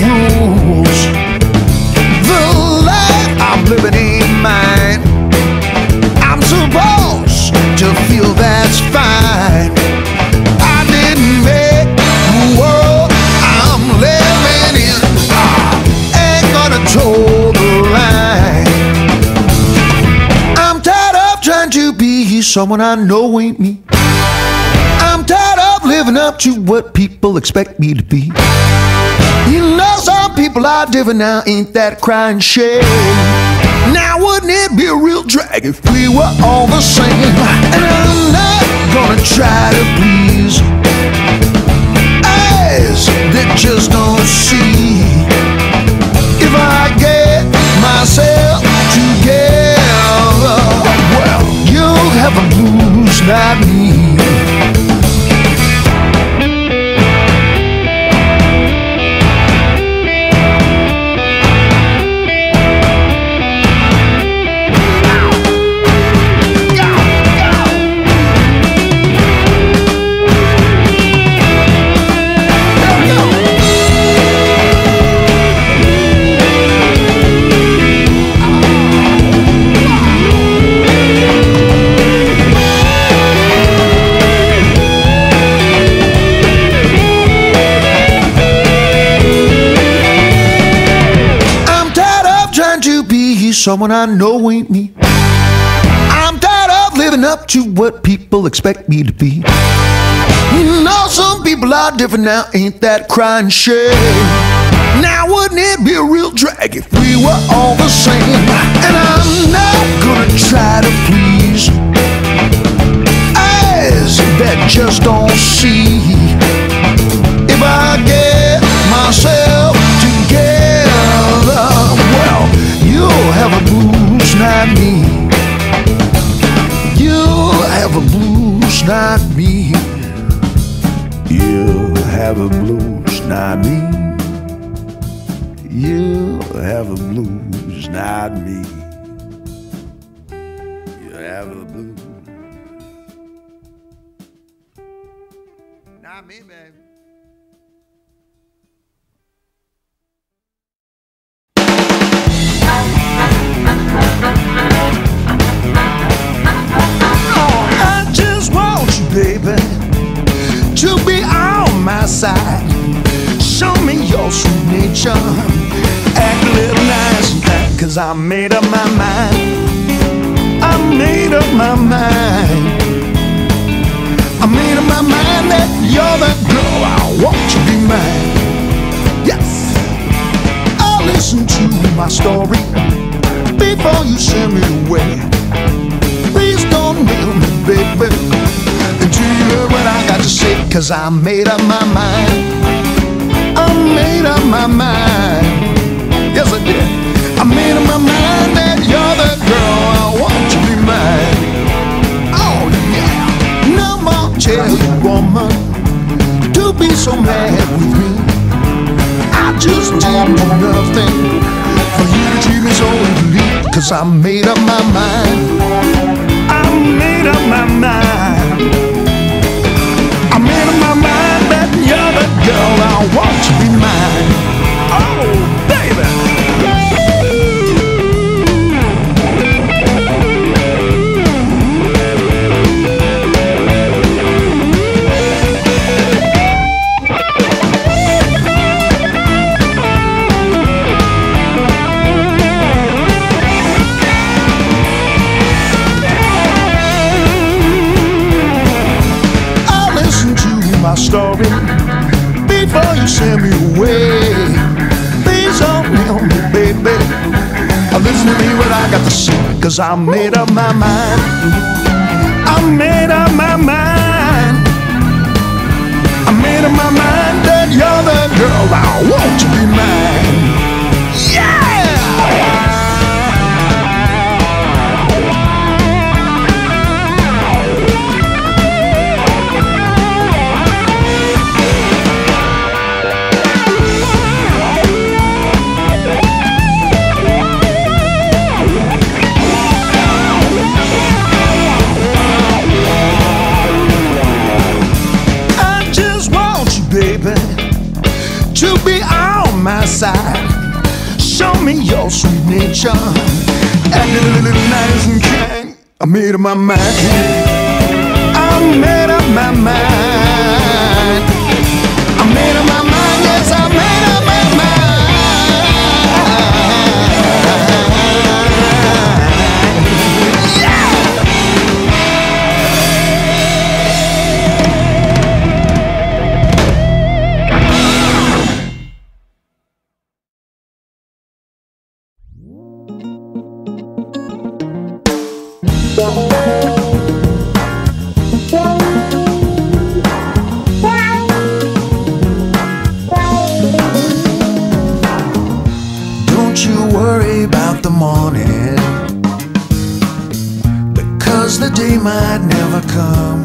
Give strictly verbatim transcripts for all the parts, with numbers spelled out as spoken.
rules. The life I'm living ain't mine. I'm supposed to feel that's fine. I didn't make the world I'm living in. I ain't gonna toe the line. I'm tired of trying to be someone I know ain't me. I'm tired of living up to what people expect me to be. You know some people are different now, ain't that crying shame? Now wouldn't it be a real drag if we were all the same? And I'm not gonna try to please eyes that just don't see. If I get myself together, well, you'll have a blues, not me. Someone I know ain't me. I'm tired of living up to what people expect me to be. You know some people are different now, ain't that crying shame? Now wouldn't it be a real drag if we were all the same? And I'm not gonna try to please eyes that just don't see. If I get myself together, well, you'll have a blues, not me. You'll have a blues, not me. You'll have a blues, not me. You'll have a blues, not me. You'll have a blues. Not me, baby. I just want you, baby, to be on my side. Show me your sweet nature. Act a little nice and kind, 'cause I made up my mind. I made up my mind. I made up my mind that you're the girl I want to be mine. Yes. I'll listen to my story before you send me away. Please don't mail me, baby, until you hear what I got to say, 'cause I made up my mind. I made up my mind. Yes, I did. I made up my mind that you're the girl I want to be mine. Oh, yeah. No more tell you, woman, to be so mad with me. I just did nothing for you to treat me so easily, 'cause I made up my mind. I made up my mind. I made up my mind that you're the girl I want to be mine. Oh, baby. My story before you send me away. Please don't mail me, baby. Listen to me what I got to say, 'cause I made up my mind. I made up my mind. I made up my mind that you're the girl I want to be mine. Yeah! my side. Show me your sweet nature. Acting a little nice and kind. I made up my mind. I made up my mind. I made up my mind. Yes, I made up my Don't you worry about the morning, because the day might never come.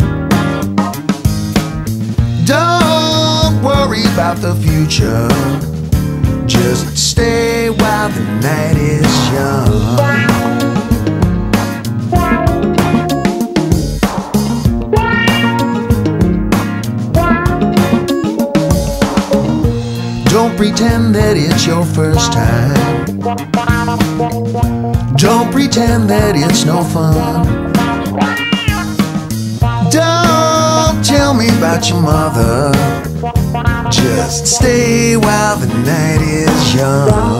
Don't worry about the future, just stay while the night is young. Don't pretend that it's your first time. Don't pretend that it's no fun. Don't tell me about your mother, just stay while the night is young.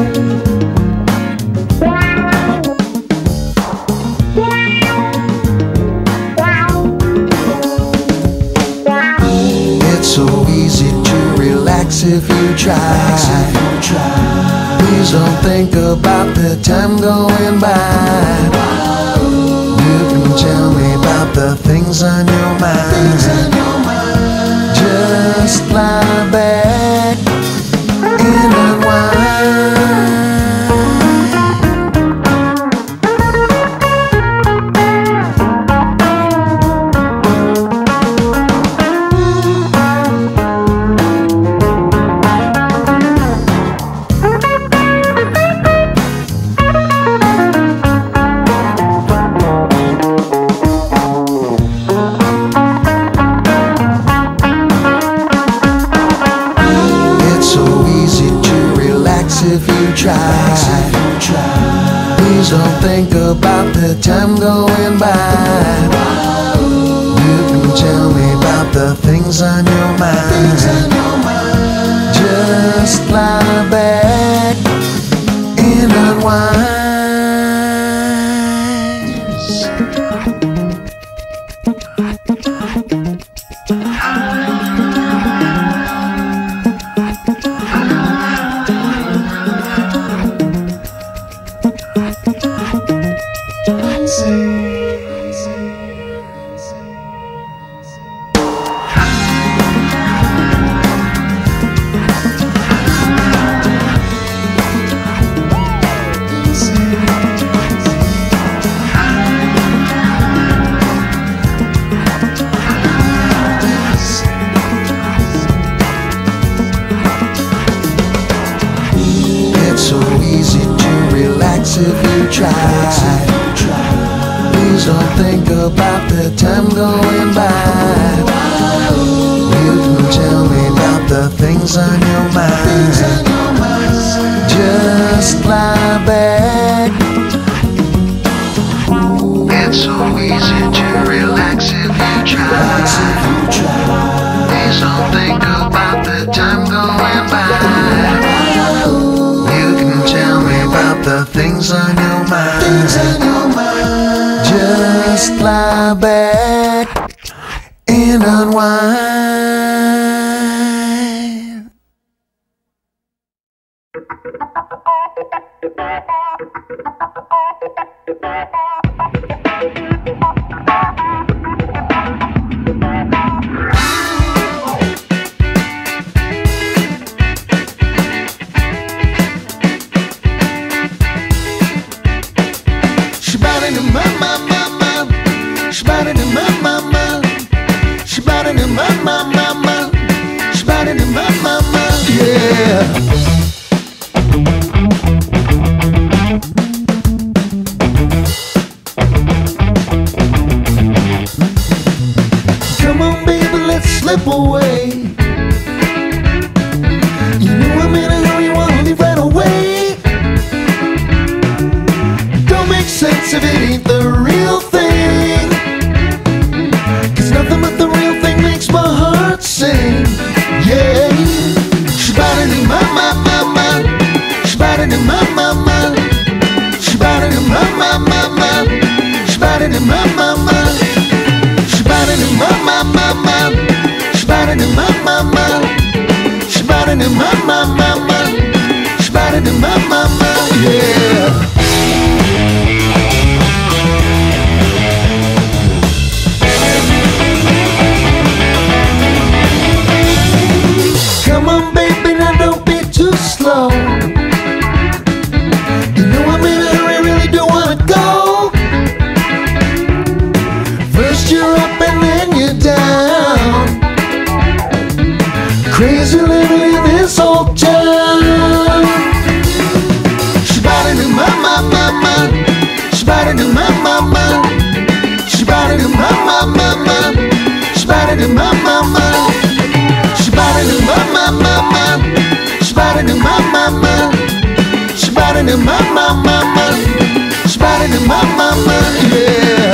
It's so easy to relax if you try. Please don't think about the time going by. You can tell me about the things on your mind. Just lie back and unwind. Please don't think about the time going by. You can tell me about the things on your mind. Just lie back and unwind. If you try, please don't think about the time going by. You can tell me about the things on your mind. Just lie back. It's so easy to relax if you try. Please don't think about the time going by. The things on your mind. Things on your mind. Just lie back and unwind. Come on, baby, if it ain't the real thing. Cause nothing but the real thing makes my heart sing. Yeah. Shabba-da-doo, ma, ma, ma, ma. Shabba-da-doo, ma, ma, ma. Shabba-da-doo, ma, ma, ma, ma. Shabba-da-doo, ma, ma, ma. Shabba-da-doo, ma, ma, ma, ma. Shabba-da-doo, ma, ma, ma. Shabba-da-doo, ma, ma, ma, ma. Shabba-da-doo, ma, ma, ma. Yeah. Come on, baby, now don't be too slow. You know I'm in a hurry, really do wanna go. First you're up and then you're down. Crazy living in this old town. Shabba-da-doo, ma, ma, ma, ma. Shabba-da-doo, ma, ma, ma. Shabba-da-doo, ma, ma, ma, ma. Shabba-da-doo, ma, ma, ma. Shabba-da-doo, ma, ma, ma, ma. Shabba-da-doo, ma, ma, ma. Shabba-da-doo, ma, ma, ma, ma. Shabba-da-doo, ma, ma, ma, yeah.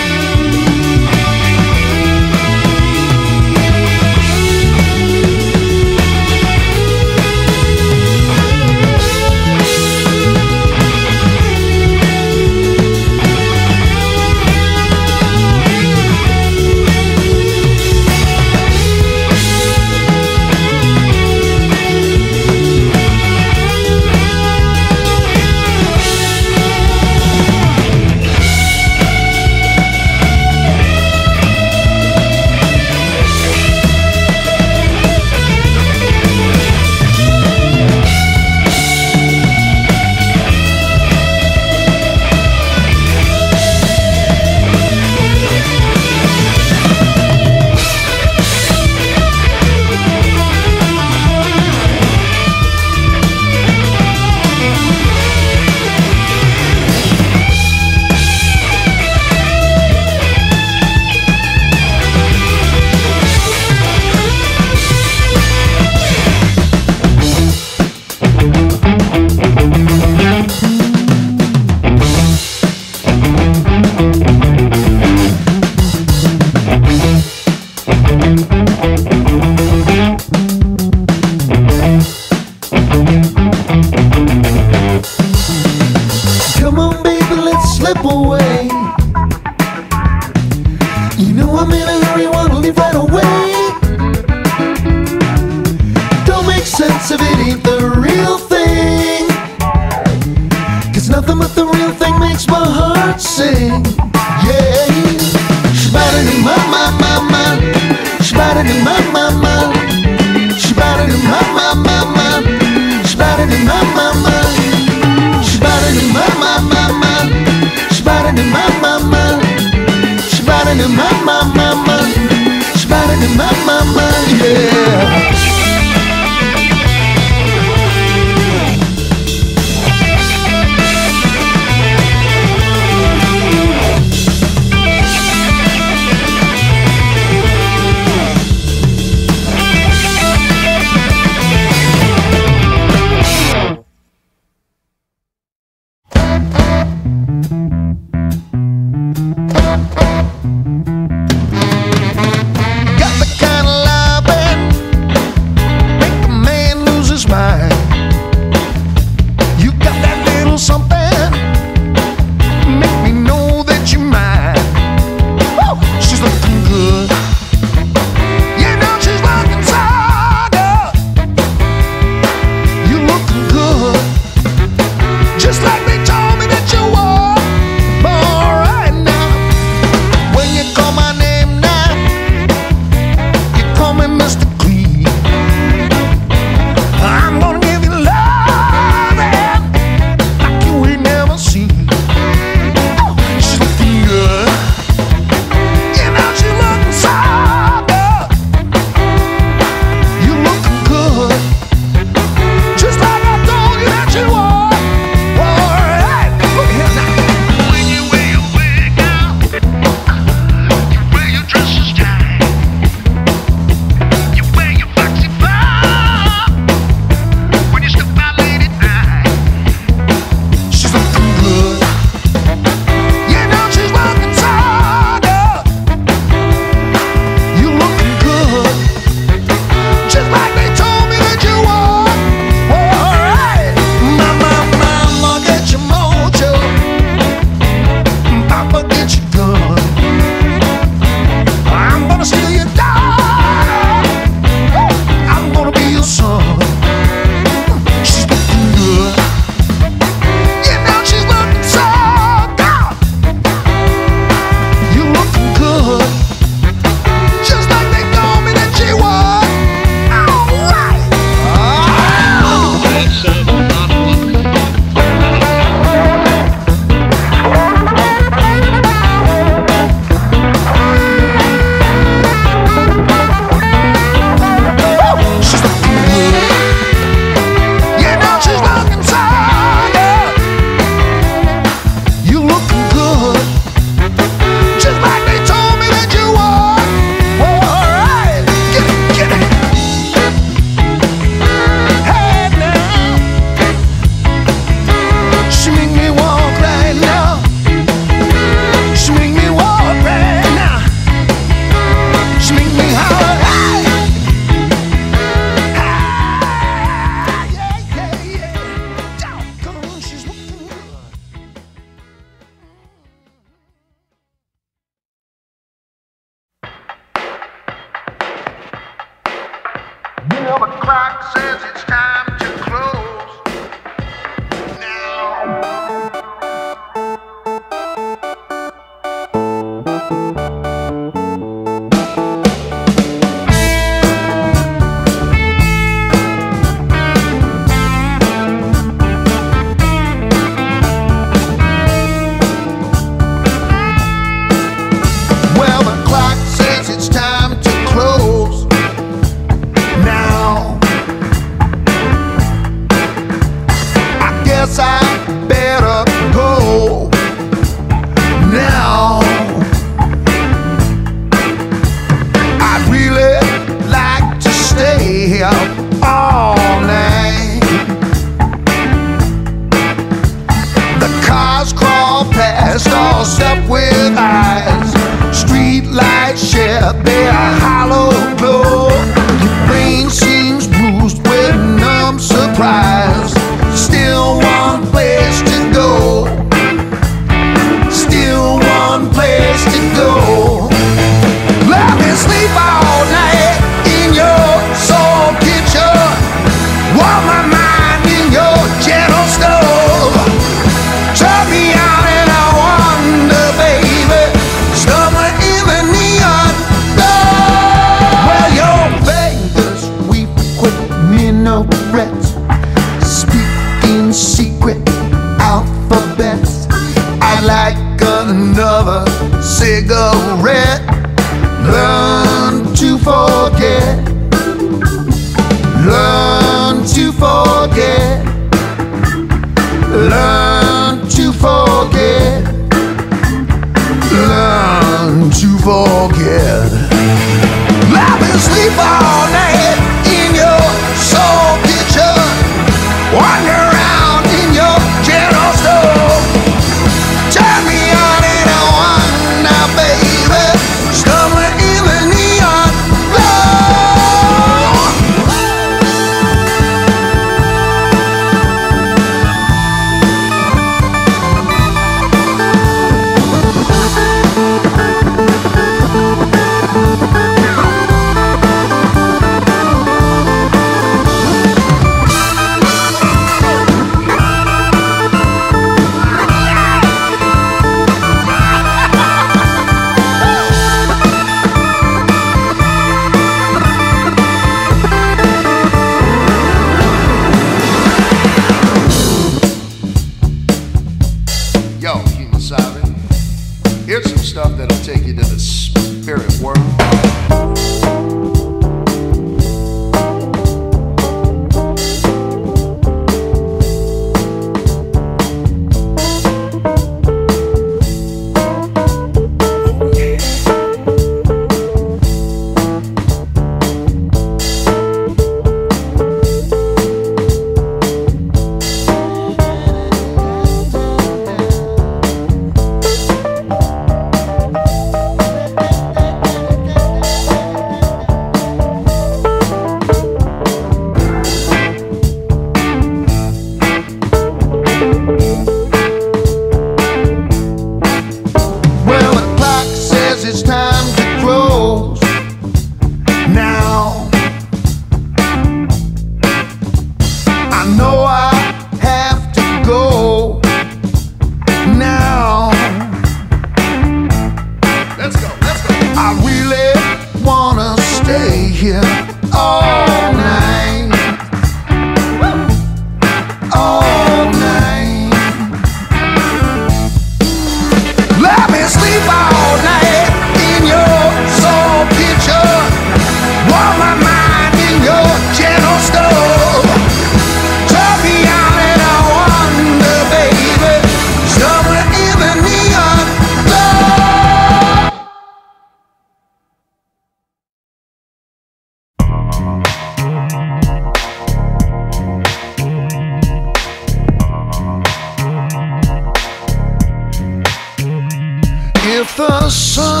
the sun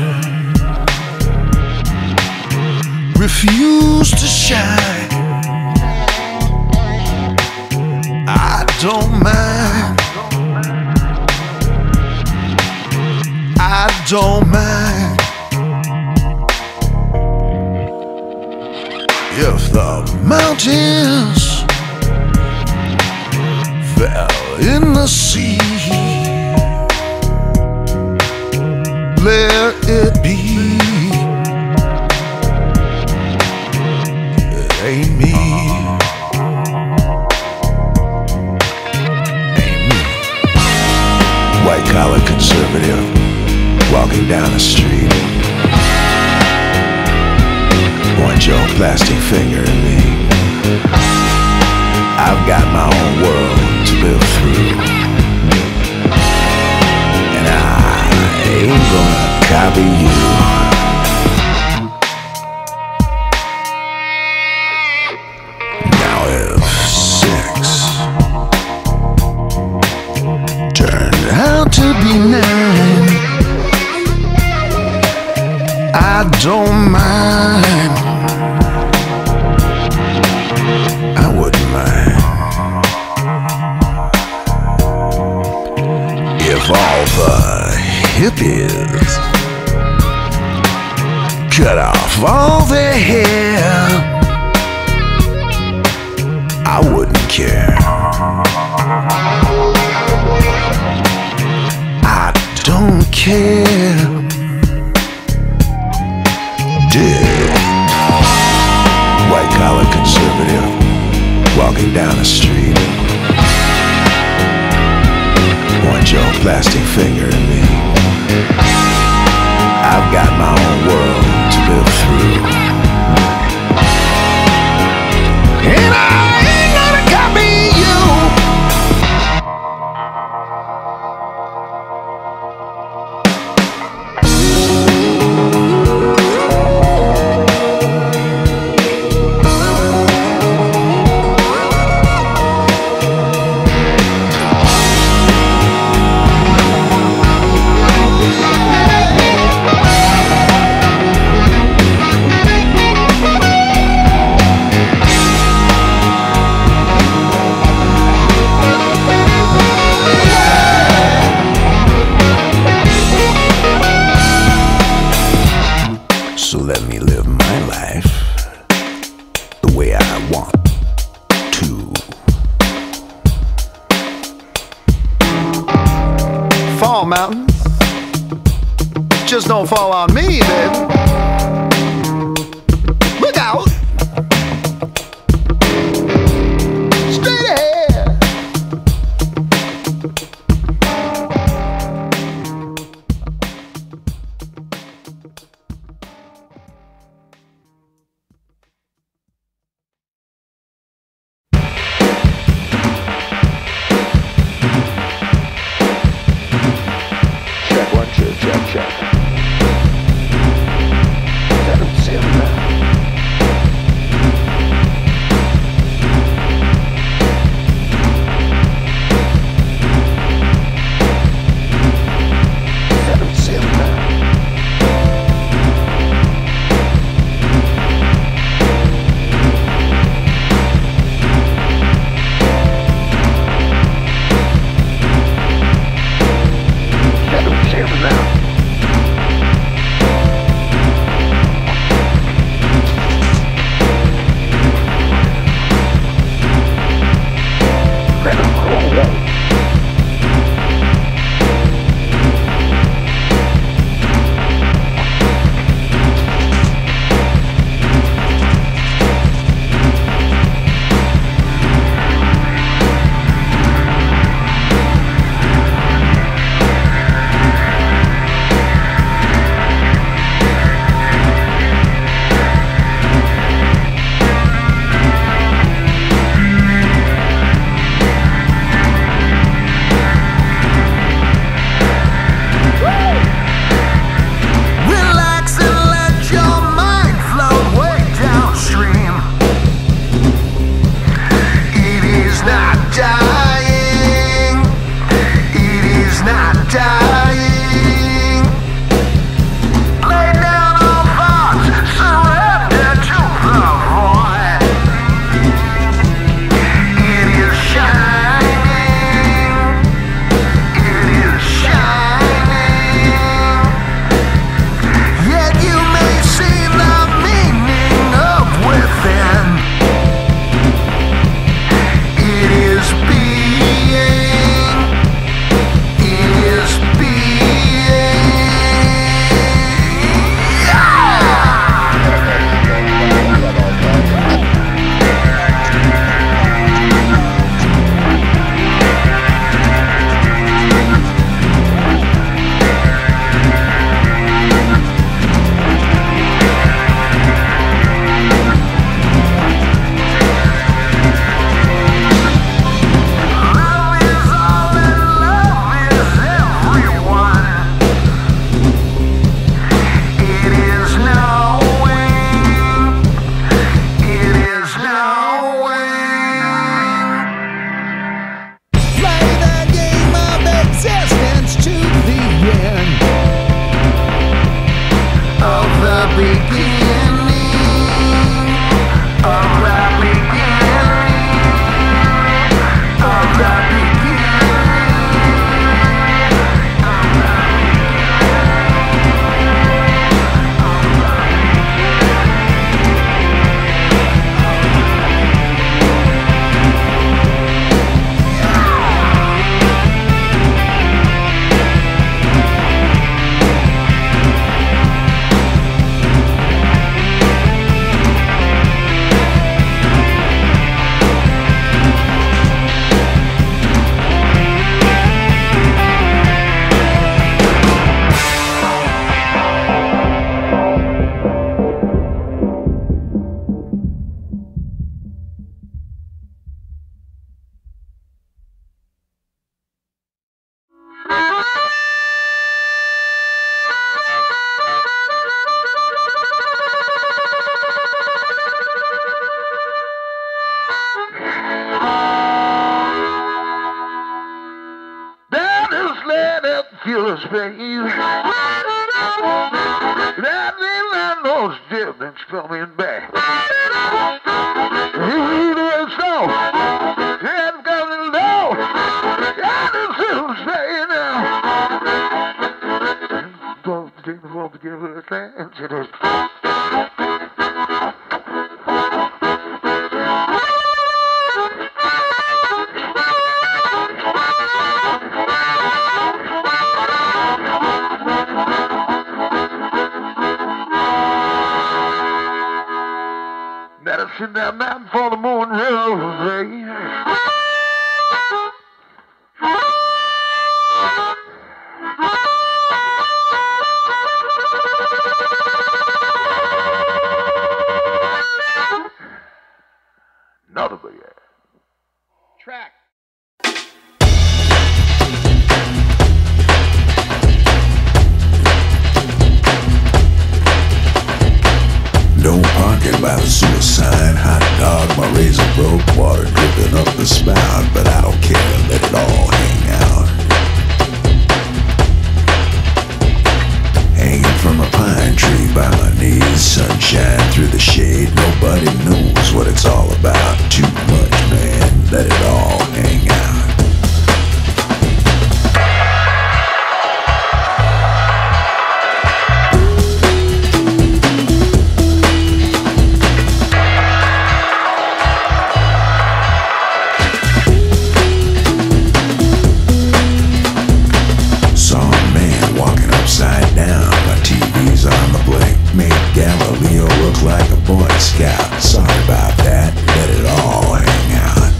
refused to shine, I don't mind, I don't mind. If the mountains fell in the sea, let it be. It ain't me. Ain't me. White collar conservative walking down the street. Point your plastic finger at me. I've got my own world to live through, and I ain't gonna copy you. Now if six turned out to be nine, I don't mind. I wouldn't mind if all the hippies cut off all their hair. I wouldn't care. I don't care. Dig. White collar conservative walking down the street. Point your plastic finger at me. I've got my own world to live through, and I ain't gonna copy you. So let me live my life the way I want to. Fall, mountain. Just don't fall on me, baby. Look out. Straight ahead. Check one, two, check, check. feel this pain. That means I know it's coming back. You do it so. It's coming low. And it's still staying now. Don't take the phone to give her a chance. It is. Medicine that man for the moon railway. Another big ass. Track. Don't pocket by the suicide. Hot dog, my razor broke. Water dripping up the spout. But I don't care, let it all hang out. Hanging from a pine tree by my knees. Sunshine through the shade. Nobody knows what it's all about. Too much, man, let it all hang out. Galileo looked like a Boy Scout. Sorry about that, let it all hang out.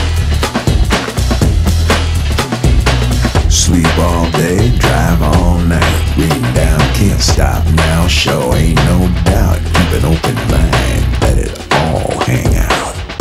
Sleep all day, drive all night. Reading down, can't stop now. Show ain't no doubt. Keep an open mind, let it all hang out.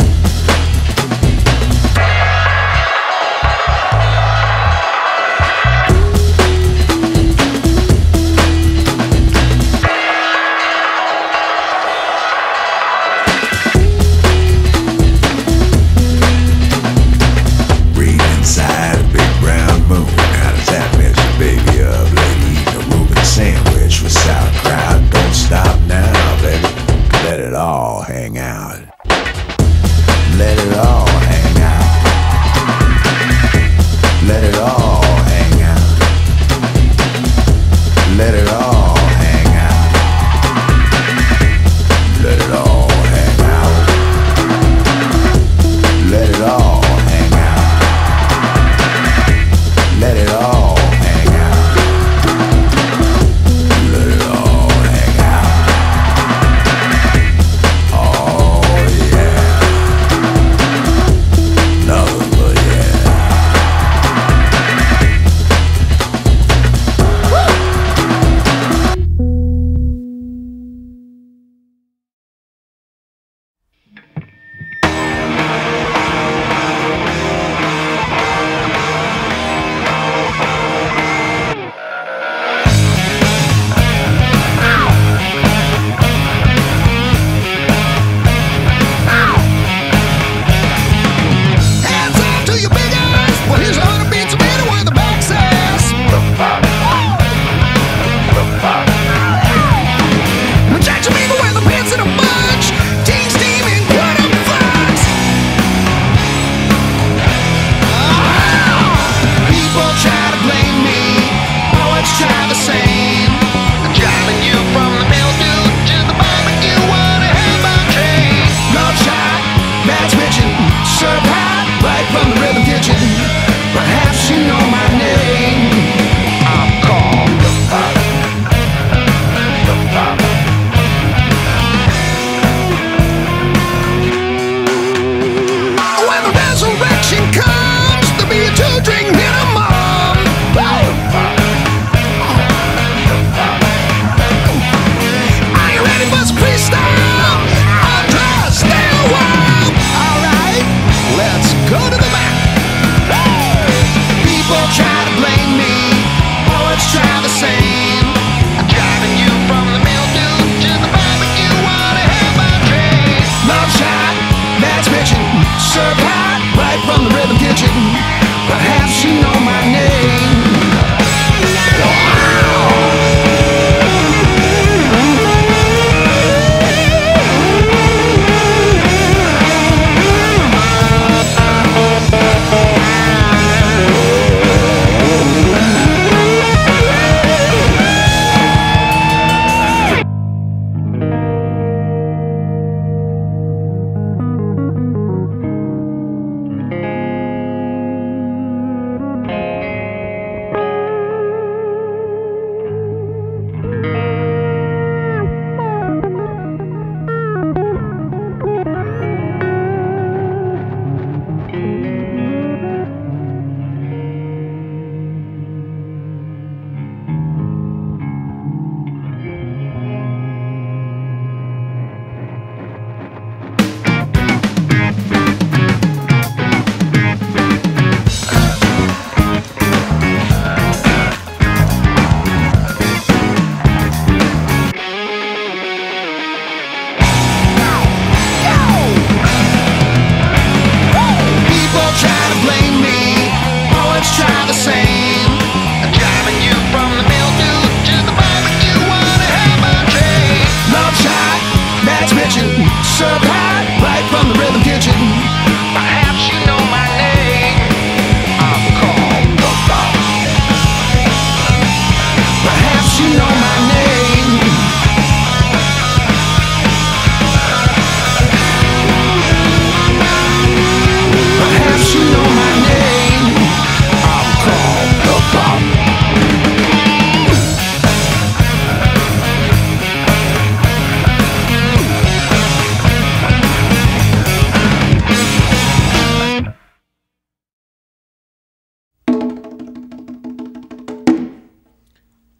Sandwich with sauerkraut. Don't stop now, baby. Let it all hang out. Let it all hang out. Let it all hang out. Let it all hang out. Let it all hang out. Let it all hang out. Let it all.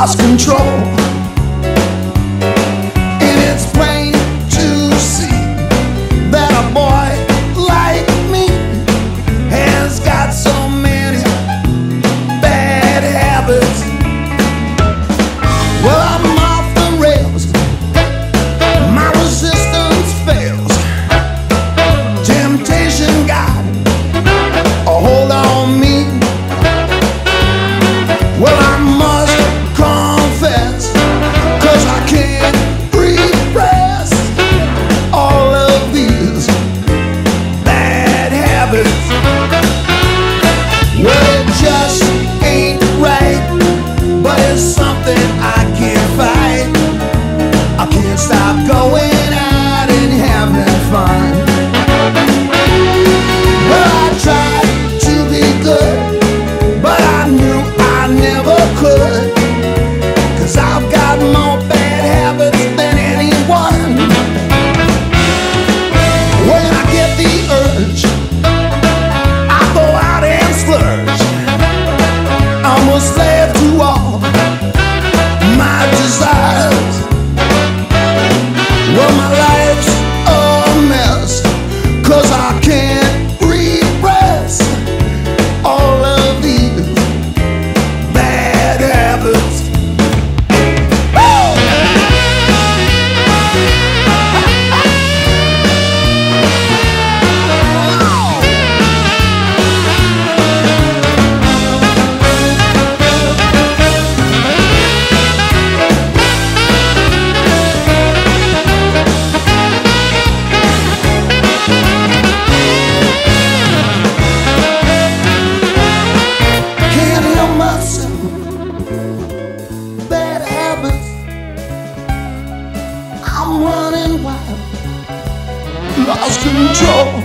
lost control. And it's plain to see that a boy like me has got so many bad habits. Well, I'm off the rails, my resistance fails. Temptation got a hold on me. Well, I must confess, 'cause I can't repress all of these bad habits. Well, it just ain't right, but it's something I can't fight. I can't stop going out and having fun. Well, I tried to be good, but I knew I never could, 'cause I've got more bad habits than anyone. When I get the urge, I go out and splurge. I'm a slave to all my desires. Well, my life's a mess, 'cause I can't repress all of these bad habits. Woo! Can't help myself, bad habits. I'm running wild, lost control.